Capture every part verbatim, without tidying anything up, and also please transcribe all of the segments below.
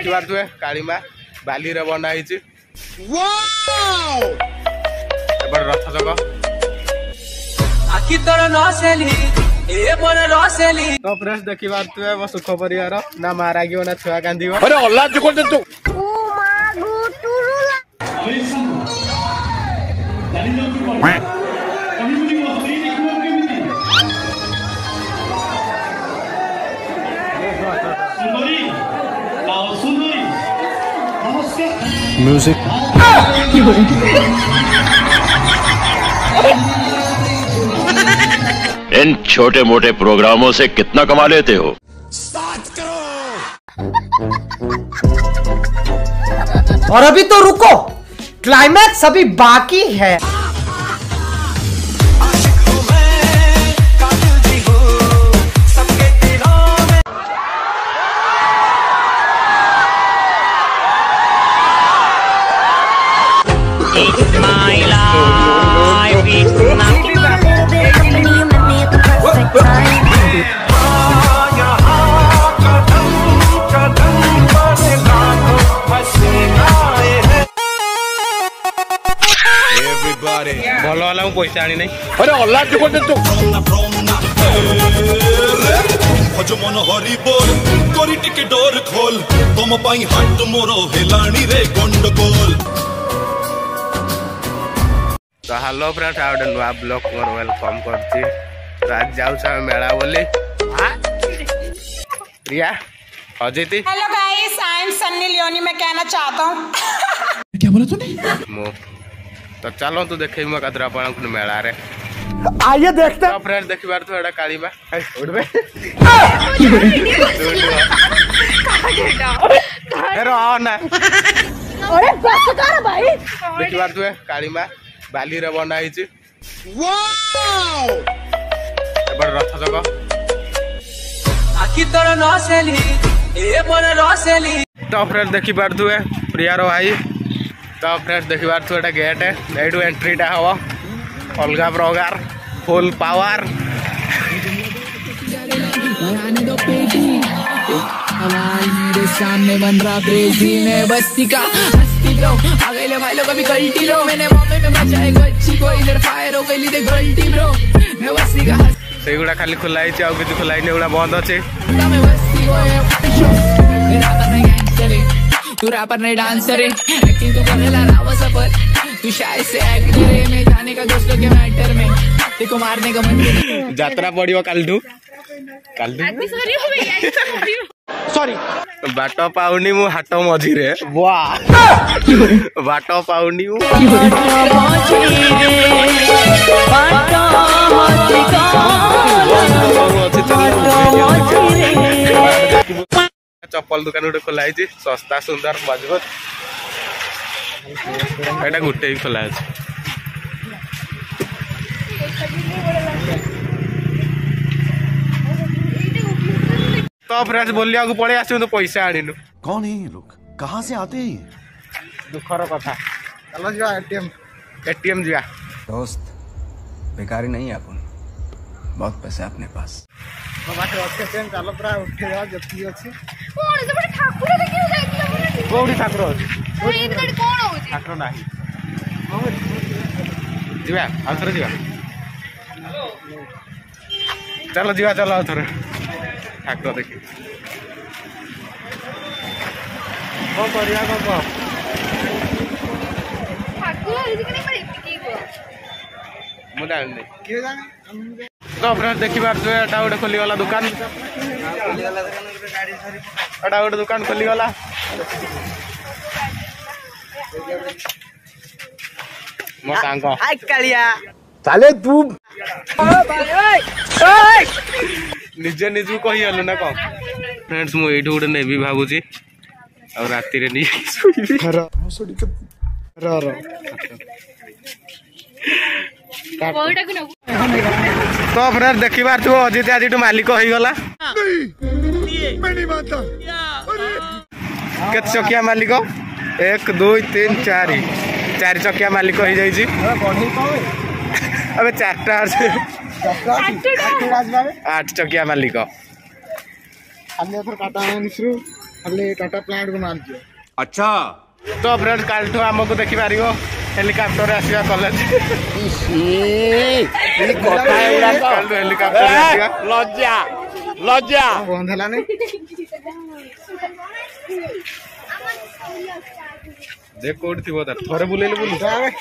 देखि पारथुए कालीमा बाली रे बना हिची वाओ एबड़ रथ जग आखि तोर नसेली ए बन रसेली तो फ्रेंड्स देखि पारथुए मो सुख परिवार ना मारागियो ना छुआ कांदियो अरे अल्लाह जो कर दे तू ओ मा गुटुरुला म्यूजिक इन छोटे मोटे प्रोग्रामों से कितना कमा लेते हो? सात करोड़। और अभी तो रुको, क्लाइमैक्स अभी बाकी है। भल वाला पैसा आनी नहीं अरे अल्लाह जो कर दे तू मन हरी बोल कोरी टिके डोर खोल तुम पाई हट मोरो हेलानी रे गंडगोल। तो हेलो फ्रेंड्स आ गए नुआ ब्लॉग मोर वेलकम करती। तो आज जाऊ छ मेला बोली प्रिया अजिति। Hello guys I am Sunny Leone. मैं कहना चाहता हूँ क्या बोला तूने? मो तो चलो तू देखे मो कतरा पण मेला रे आइए देखते हैं। फ्रेंड्स देखि बार तो एडा कालीमा उठबे हेरो आ ना अरे बस कर भाई। देखि बार तो कालीमा बाली रे बना हिची वाओ एबड़ रथ जग आखि तोर नसेली ए बन रसेली। तो फ्रेंड्स देखि पारथुए प्रिया रो भाई। तो फ्रेंड्स देखि पारथु एटा गेट है एडु एंट्रीटा हवा अलगा प्रकार फुल पावर। मेरे सामने बन रहा क्रेजी में बस्ती का हस्ती लो अगले भाई लोग अभी गलती लो मैंने मम्मी में बचाए गच्ची को इधर फायर हो गई दे गलती ब्रो मैं बस्ती का सेगुड़ा खाली खुला हिची आ किछ खुला हिने उडा बंद अछि मैं बस्ती को मेरा पर नहीं गैंगस्टर है तू रैपर नहीं डांसर है एक्टिंग तो करेला राव सफर तू शायद से एक्टर है मैं जाने का दोस्तों के मैटर में देखो मारने का मन यात्रा पड़ियो कालठू कालठू सॉरी हो गई सॉरी बाट पाउनी मु हाट मझी रे वाह बाट पाउनी मु चप्पल दुकान गोटे खोला है सस्ता सुंदर मजबूत एटा गोटे ही खोला है। तो फ्रेंड्स बोलिया को पड़े आसु तो पैसा आनिनु। कौन है ये लोग कहाँ से आते हैं? दुखर कथा चलो जा एटीएम एटीएम जा दोस्त बेकारी नहीं है अपन बहुत पैसे अपने पास चलो पूरा उठे जा जति अछि कौन से बड़े ठाकुर देखि जाई कोडी ठाकुर अछि ए इधर कौन होची ठाकुर नाही जीवा आथरे जीवा चलो जीवा चलो आथरे ठाकुर देखि को करिया को को ठाकुर होची कि नहीं पड़ी की को मु जान नहीं के जाने तो फ्रेंड्स देखि बार जो एटा गोटे खोली वाला दुकान एटा गोटे दुकान खोली वाला मो सांग हाय कालिया साले तू निजे निजु कहि हलो ना को फ्रेंड्स मु एठो गोटे नेबी भाबुची और राती रे नी सोइबी खरा सोडी के रा रा तो फ्रेंड्स देखि बार तू अजित आज मालिक होई गला केत चकिया मालिक एक दुई तीन चार चार चकिया मालिक हो जाइए अबे चारटा आठ चकिया मालिक खाली टाटा प्लांट को मार दियो। अच्छा तो फ्रेंड्स कालठू आमको देखि पारियो हेलिकॉप्टर आसीबा कॉलेज कालठू हेलिकॉप्टर आसीबा लज्जा लज्जा बंद हला नहीं देख कोड थी बता थोड़े बुलेले बुली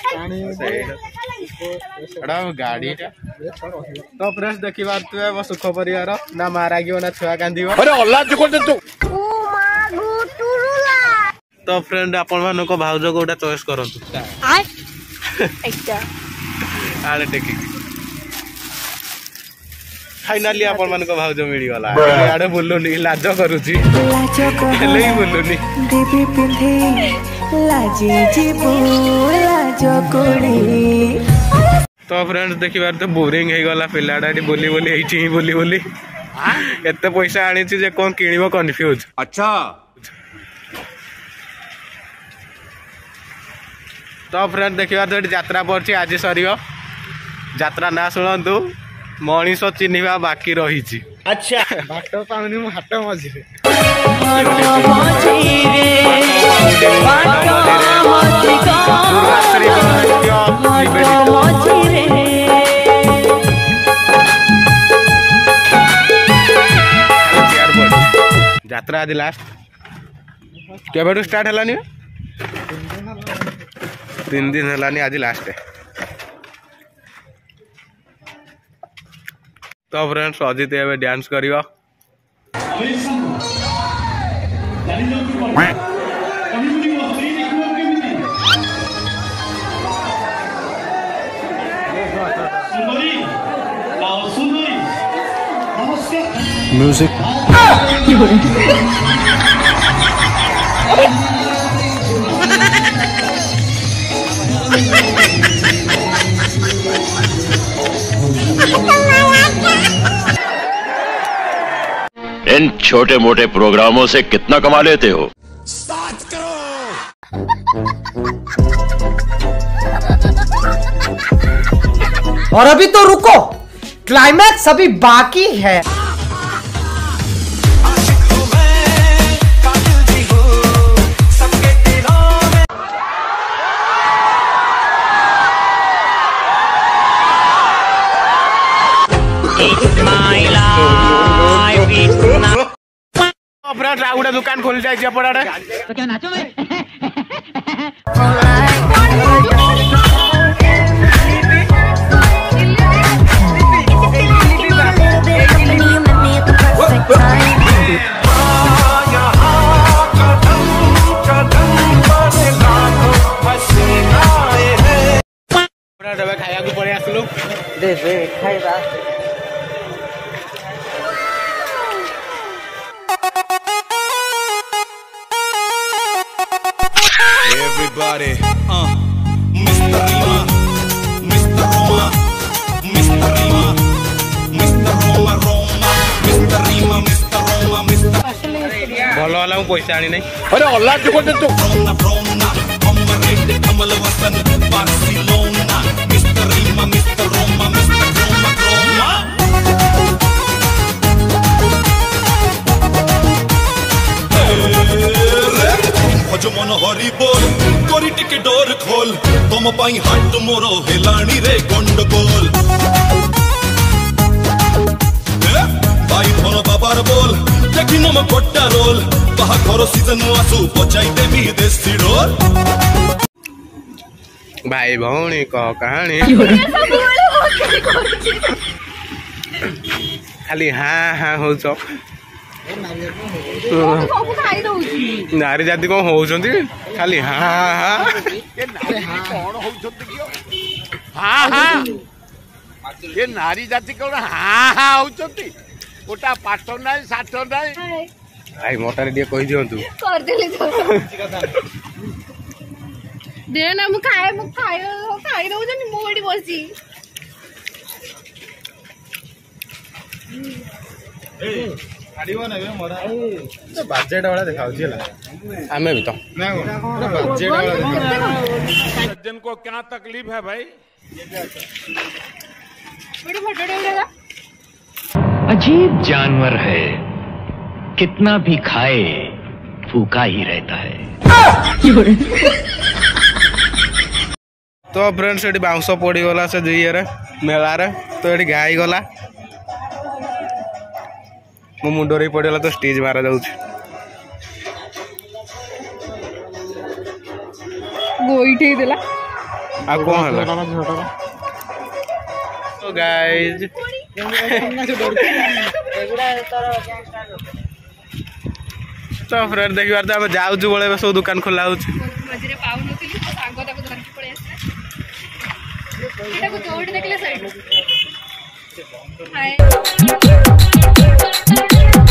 एड़ा गाड़ीटा तो फ्रेंड्स देखि बारतु बस सुख परिवार ना मारा गियो ना छुआ कांदीबो अरे अल्लाह जो कर तू तो फ्रेंड आपण मान को भाउज कोटा चॉइस करंतु एकटा आले टेकी फाइनली आपण मान को भाउज मिली गला आडे बोलुनी लाज करूची हेले ही बोलुनी देवी पिंधे लाजे जीबो लाज कोड़ी। तो फ्रेंड्स देखि बार तो बोरिंग हे गला पिलाडा बोली बोली एठी ही बोली बोली एते पैसा आनी छी जे कोन किनिबो कंफ्यूज। अच्छा तो फ्रेंड देखिए तो यात्रा पड़ी आज सर यात्रा ना शुणु मनीष चिन्हवा बाकी रही। अच्छा बाट पाऊनी मु हाट मझी यात्रा आज लास्ट केबेठू स्टार्ट हलानी तीन दिन हलानी आज लास्ट है। तो फ्रेंड्स अजित एवं डांस करियो म्यूजिक इन छोटे मोटे प्रोग्रामों से कितना कमा लेते हो? और अभी तो रुको, क्लाइमैक्स अभी बाकी है। फ्रेंड्स दुकान खोल जाए पड़ाड़े तो क्या नाचो में खाया पड़े आसलु खाइबा Everybody, uh, Mister Rima, Mister Roma, Mister Rima, Mister Roma, Roma, Mister Rima, Mister Roma, Mister भलो वाला मु पैसा आनी नहीं। अरे अल्लाह जो कर तू Roma, Roma, Comrade, Kamal Hassan, Barcelona, Mister Rima, Mister Roma, Mister Roma, Roma. भज मन हरि बोल कोरी टिके डोर खोल तुम पाई हाट मोर हेलाणी रे गंडगोल भाई धन बाबार बोल देखी नम गोटा रोल कहा घर सीजन आसू बजाई देवी देसी रोल भाई भौणी कह कहानी खाली हाँ हाँ हो नारी जाति कौन होउछंती खाली हाँ हाँ हाँ हाँ ये नारी जाति कौन हाँ हाँ होचंती गोटा पाठ नाई साठ नाई भाई मोटारे दिए कहि दियंतु कर देली तो दे ना मु खाए मु खाए खाई दउ जनी मु एडी बसी आडिबो ना बे मोरा तो बजट वाला दिखाउछी हला हमें भी तो ना बजट वाला दिखाउछी सज्जन को क्या तकलीफ है भाई बड़ी फोटो देगा अजीब जानवर है, कितना भी खाए भूखा ही रहता है। तो फ्रेंड्स ये बाउंस पड़गला से ये मेलार तो ये घाई गला मो मुंडरे पड़गला तो स्टेज मारा जाऊँ गोईठे देला आ कौन है तो गाइस तो फ्रेंड देखिबार तो हम जाऊँ बड़े सब दुकान खोला होछि मझरे पाउ नथिली तो सांग ताको धरके पळे आसे एटा को जोड़ देखले साइड हाय